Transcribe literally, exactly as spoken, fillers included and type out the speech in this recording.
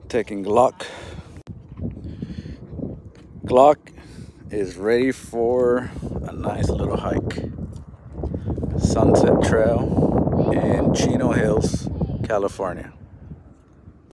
taking Glock. Glock is ready for a nice little hike. Sunset Trail in Chino Hills, California.